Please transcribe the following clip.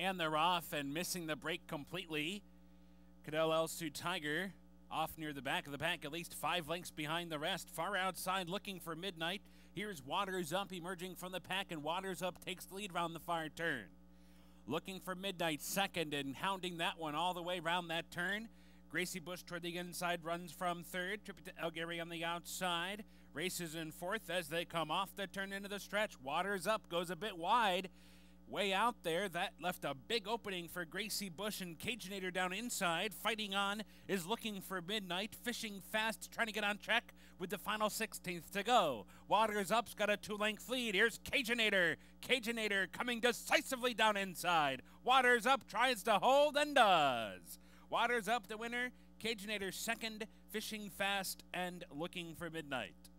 And they're off and missing the break completely. Cadell Elsu Tiger off near the back of the pack, at least 5 lengths behind the rest. Far outside looking for Midnight. Here's Waters Up emerging from the pack, and Waters Up takes the lead round the far turn. Looking for Midnight second and hounding that one all the way round that turn. Gracie Bush toward the inside runs from third. Trip to Elgary on the outside. Races in fourth as they come off the turn into the stretch. Waters Up goes a bit wide. Way out there, that left a big opening for Gracie Bush, and Cajunator down inside. Fighting on is looking for Midnight. Fishing fast, trying to get on track with the final 16th to go. Waters Up's got a 2-length lead. Here's Cajunator. Cajunator coming decisively down inside. Waters Up tries to hold and does. Waters Up the winner. Cajunator second. Fishing fast and looking for Midnight.